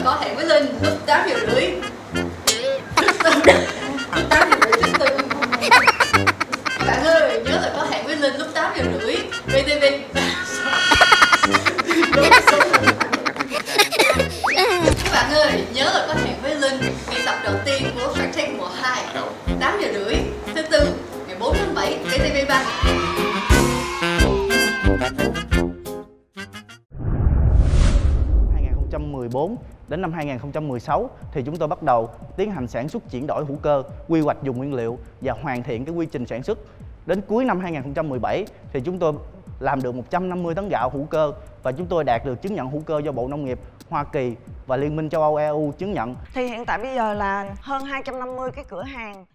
có hẹn với Linh lúc 8:30. Lúc 8:30 thứ tư. Bạn ơi, nhớ là có hẹn với Linh lúc 8:30 VTV. Các bạn ơi, nhớ là có hẹn với Linh ngày tập đầu tiên của Shark Tank mùa 2 8:30 thứ tư ngày 4 tháng 7 VTV3. Năm 2014 đến năm 2016 thì chúng tôi bắt đầu tiến hành sản xuất chuyển đổi hữu cơ, quy hoạch vùng nguyên liệu và hoàn thiện cái quy trình sản xuất. Đến cuối năm 2017 thì chúng tôi làm được 150 tấn gạo hữu cơ và chúng tôi đạt được chứng nhận hữu cơ do Bộ Nông nghiệp Hoa Kỳ và Liên minh châu Âu EU chứng nhận. Thì hiện tại bây giờ là hơn 250 cái cửa hàng